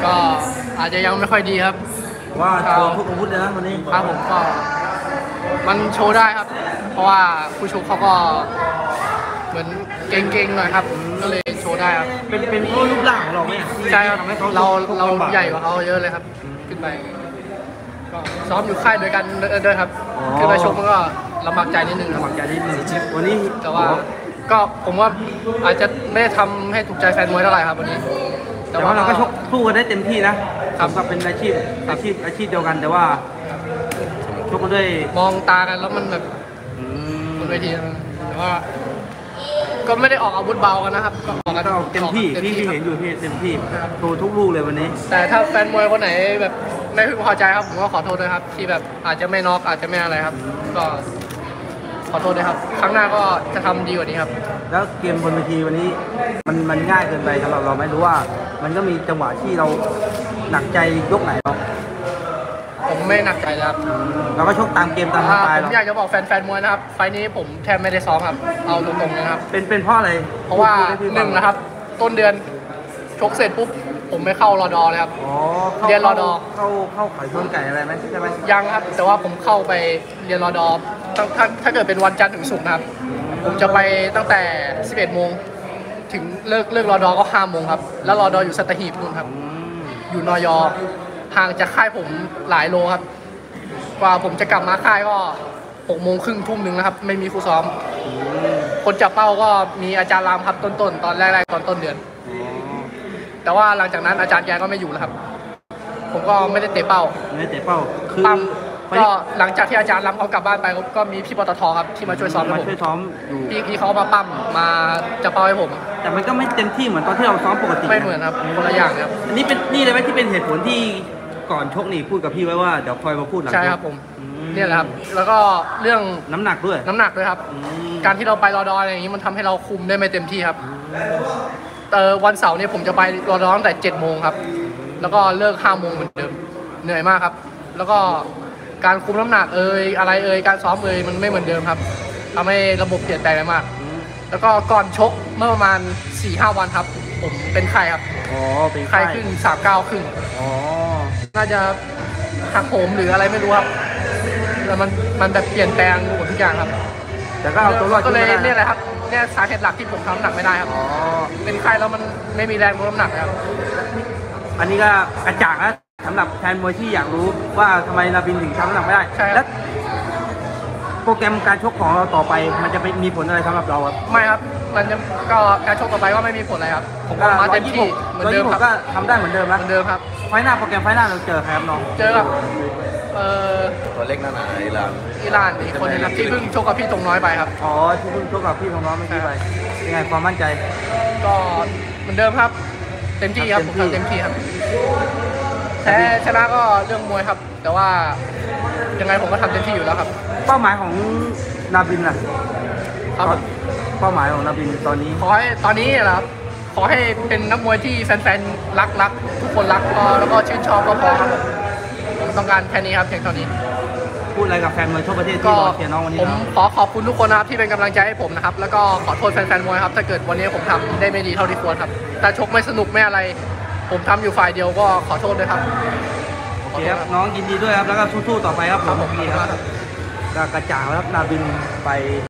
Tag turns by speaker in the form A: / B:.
A: ก็อาจจะยังไม่ค่อยดีครับ
B: ว่าโชว์ทุกอาวุธเลยนะวันนี้
A: ครับผมก็มันโชว์ได้ครับ เพราะว่าผู้ชกเขาก็เหมือนเก่งๆหน่อยครับก็เลยโชว์ได้ครับ
B: เป็นเพราะรูปร่างของเราไหม
A: ใช่ครับเราใหญ่กว่าเขาเยอะเลยครับขึ้นไปก็ซ้อมอยู่ค่ายด้วยกันด้วยครับขึ้นไปชกมันก็ลำบากใจนิดนึง
B: ลำบากใจนิดนึงวันนี้
A: แต่ว่าก็ผมว่าอาจจะไม่ได้ทำให้ถูกใจแฟนมวยเท่าไหร่ครับวันนี้
B: แต่ว่าเราก็ชกสู้กันได้เต็มที่นะก็เป็นอาชีพเดียวกันแต่ว่าชกกันด้วย
A: มองตากันแล้วมันแบบบนเวทีแต่ว่าก็ไม่ได้ออกอาวุธเบากันนะครับก็ออกกัน
B: เต็มที่ที่เห็นอยู่ที่เต็มที่โชว์ทุกลูกเลยวันนี้
A: แต่ถ้าแฟนมวยคนไหนแบบไม่พึงพอใจครับผมก็ขอโทษด้วยครับที่แบบอาจจะไม่น็อกอาจจะไม่อะไรครับก็ขอโทษด้วยครับครั้งหน้าก็จะทำดีกว่านี้ครับ
B: แล้วเกมบนเวทีวันนี้มันง่ายเกินไปสำหรับเราไหมรู้ว่ามันก็มีจังหวะที่เราหนักใจยกไหนเนาะ
A: ผมไม่หนักใจแล้ว
B: เราก็ชกตามเกมตามสไตล์
A: ผมอยากจะบอกแฟนมวยนะครับไฟนี้ผมแทบไม่ได้ซ้อมครับเอาตรงๆนะครับ
B: เป็นเพราะอะไร
A: เพราะว่าหนึ่งนะครับต้นเดือนชกเสร็จปุ๊บผมไม่เข้ารอดอเลยครับเรียนรอดอ
B: เข้าขายชนไก่อะไรไหมใช่ไหม
A: ยังครับแต่ว่าผมเข้าไปเรียนรอดอถ้าเกิดเป็นวันจันทร์ถึงศุกร์นะครับผมจะไปตั้งแต่ 11 โมงถึงเลิกรอดอก็ 5 โมงครับแล้วรอดออยู่สัตหีบนู่นครับอยู่นยห่างจากค่ายผมหลายโลครับกว่าผมจะกลับมาค่ายก็6 โมงครึ่งทุ่มหนึ่งนะครับไม่มีครูซ้อมคนจับเป้าก็มีอาจารย์รามครับต้นตอนแรกๆตอนต้นเดือนแต่ว่าหลังจากนั้นอาจารย์แกก็ไม่อยู่แล้วครับผมก็ไม่ได้เตะเป้าคือก็หลังจากที่อาจารย์รามเขากลับบ้านไปก็มีพี่ปตทครับที่มาช่วยซ้อมอยู่พี่เขามาปั้มมาจับเป้าให้ผม
B: แต่มันก็ไม่เต็มที่เหมือนตอนที่เราซ้อมปกติ
A: ไม่เหมือนครับคนละอย่างครับ
B: อันนี้เป็นนี่เลยไหมที่เป็นเหตุผลที่ก่อนชกนี่พูดกับพี่ไว้ว่าเดี๋ยวคอยมาพูดหลัง
A: ใช่ครับผมเนี่ยแหละครับแล้วก็เรื่อง
B: น้ำหนักด้วย
A: ครับการที่เราไปรอดออะไรอย่างนี้มันทำให้เราคุมได้ไม่เต็มที่ครับวันเสาร์เนี่ยผมจะไปรอดอตั้งแต่ 7 โมงครับแล้วก็เลิก 5 โมงเหมือนเดิมเหนื่อยมากครับแล้วก็การคุมน้ำหนักอะไรการซ้อมมันไม่เหมือนเดิมครับทำให้ระบบเปลี่ยนแปลงไปมากแล้วก็ก่อนชกเมื่อประมาณ 4-5 วันครับผมเป็นไข้ครับ
B: เป็น
A: ไข้ขึ้น39ขึ้นน่าจะหักโหมหรืออะไรไม่รู้ครับแล้วมันแบบเปลี่ยนแปลงหมดทุกอย่างครับ
B: แต่ก็เอาตัวรอด
A: ก็เลยเนี่ยแหละครับเนี่ยสาเหตุหลักที่ผมทำน้ำหนักไม่ได้ครับเป็นไข้แล้วมันไม่มีแรงลดน้ำหนักครับ
B: อันนี้ก็กระจ่างแล้วสำหรับแฟนมวยที่อยากรู้ว่าทำไมนาบินถึงทำน้ำหนักไม่ได้และโปรแกรมการชกของเราต่อไปมันจะมีผลอะไรสำหรับเราครับ
A: ไม่ครับมันจะก็การชกต่อไปก็ไม่มีผลอะไรครับผมก็มาเต็มที่เหมือนเดิมครับ
B: ก็ทำได้เหมือนเดิมนะ
A: เหมือนเดิมครับ
B: ไฟหน้าโปรแกรมไฟหน้าเราเจอใครครับน้อง
A: เจอกับ
C: ตัวเล็กหนาอิห
A: ร่านอีกคนนึงครับที่เพิ่งชกกับพี่ตรงน้อยไปครับ
B: ที่เพิ่งชกกับพี่ตรงน้อยเมื่อกี้ไปยังไงความมั่นใจ
A: ก็เหมือนเดิมครับเต็มที่ครับผมทำเต็มที่ครับแพ้ชนะก็เรื่องมวยครับแต่ว่ายังไงผมก็ทำเต็มที่อยู่แล้วครับ
B: เป้าหมายของนาบินนะครับเป้าหมายของนาบินตอนนี้
A: ขอให้ตอนนี้นะครับขอให้เป็นนักมวยที่แฟนๆรักทุกคนรักแล้วก็ชื่นชอบก็พอครับผมต้องการแค่นี้ครับเพียงเท่านี้
B: พูดอะไรกับแฟนมวยทั่วประเทศที่รอเชียร์น้องวันนี้
A: ผมขอบคุณทุกคนนะครับที่เป็นกำลังใจให้ผมนะครับแล้วก็ขอโทษแฟนๆมวยครับถ้าเกิดวันนี้ผมทำได้ไม่ดีเท่าที่ควรครับถ้าชกไม่สนุกไม่อะไรผมทำอยู่ฝ่ายเดียวก็ขอโทษด้วยครับ
B: โอเคครับน้องยินดีด้วยครับแล้วก็สู้ๆต่อไปครับผมดีครับกระจ่างแล้วครับนาบินไป